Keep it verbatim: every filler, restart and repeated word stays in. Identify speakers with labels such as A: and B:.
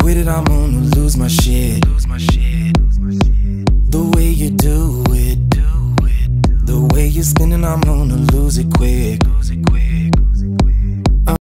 A: with it, I'm gonna lose my shit. The way you do it, the way you're spinning, I'm gonna lose it quick.